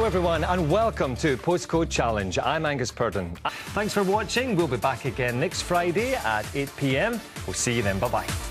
everyone, and welcome to Postcode Challenge. I'm Angus Purdon. Thanks for watching. We'll be back again next Friday at 8 p.m. We'll see you then. Bye-bye.